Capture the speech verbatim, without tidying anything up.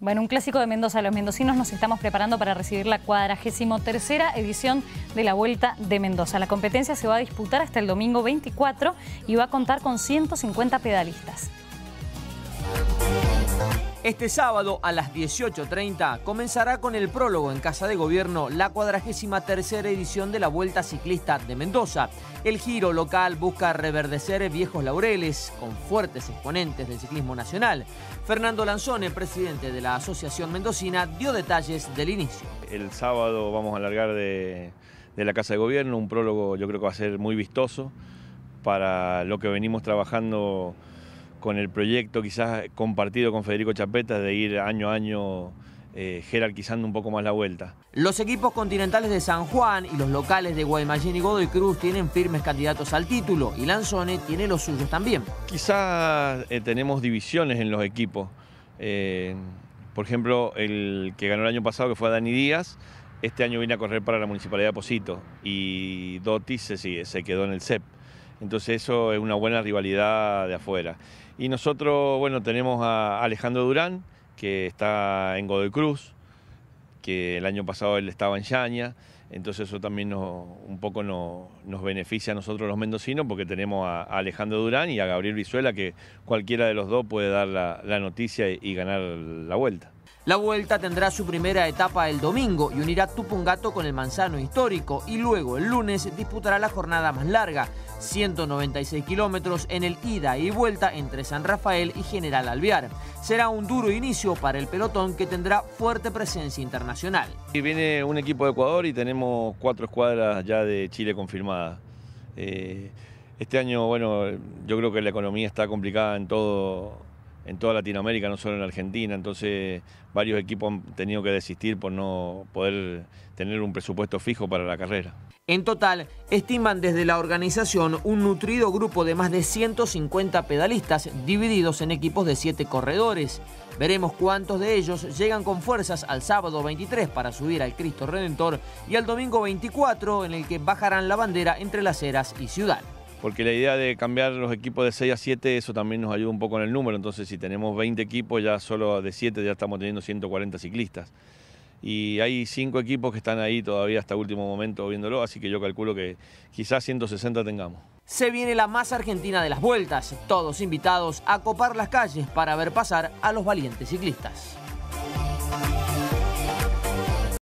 Bueno, un clásico de Mendoza. Los mendocinos nos estamos preparando para recibir la cuadragésima tercera edición de la Vuelta de Mendoza. La competencia se va a disputar hasta el domingo veinticuatro y va a contar con ciento cincuenta pedalistas. Este sábado a las dieciocho treinta comenzará con el prólogo en Casa de Gobierno la cuadragésima tercera edición de la Vuelta Ciclista de Mendoza. El giro local busca reverdecer viejos laureles con fuertes exponentes del ciclismo nacional. Fernando Lanzone, presidente de la Asociación Mendocina, dio detalles del inicio. El sábado vamos a alargar de, de la Casa de Gobierno, un prólogo yo creo que va a ser muy vistoso para lo que venimos trabajando con el proyecto quizás compartido con Federico Chapeta de ir año a año eh, jerarquizando un poco más la vuelta. Los equipos continentales de San Juan y los locales de Guaymallén y Godoy Cruz tienen firmes candidatos al título y Lanzone tiene los suyos también. Quizás eh, tenemos divisiones en los equipos. Eh, por ejemplo, el que ganó el año pasado, que fue Dani Díaz, este año viene a correr para la Municipalidad de Pocito y Dotti se, se quedó en el C E P. Entonces eso es una buena rivalidad de afuera. Y nosotros, bueno, tenemos a Alejandro Durán, que está en Godoy Cruz, que el año pasado él estaba en Yaña, entonces eso también nos, un poco nos, nos beneficia a nosotros los mendocinos, porque tenemos a, a Alejandro Durán y a Gabriel Brizuela, que cualquiera de los dos puede dar la, la noticia y, y ganar la vuelta. La Vuelta tendrá su primera etapa el domingo y unirá Tupungato con el Manzano Histórico, y luego el lunes disputará la jornada más larga, ciento noventa y seis kilómetros en el ida y vuelta entre San Rafael y General Alvear. Será un duro inicio para el pelotón, que tendrá fuerte presencia internacional. Y viene un equipo de Ecuador y tenemos cuatro escuadras ya de Chile confirmadas. Eh, este año, bueno, yo creo que la economía está complicada en todo... en toda Latinoamérica, no solo en Argentina, entonces varios equipos han tenido que desistir por no poder tener un presupuesto fijo para la carrera. En total, estiman desde la organización un nutrido grupo de más de ciento cincuenta pedalistas divididos en equipos de siete corredores. Veremos cuántos de ellos llegan con fuerzas al sábado veintitrés para subir al Cristo Redentor y al domingo veinticuatro, en el que bajarán la bandera entre Las Heras y Ciudad. Porque la idea de cambiar los equipos de seis a siete, eso también nos ayuda un poco en el número. Entonces, si tenemos veinte equipos, ya solo de siete ya estamos teniendo ciento cuarenta ciclistas. Y hay cinco equipos que están ahí todavía hasta último momento viéndolo, así que yo calculo que quizás ciento sesenta tengamos. Se viene la más argentina de las vueltas, todos invitados a copar las calles para ver pasar a los valientes ciclistas.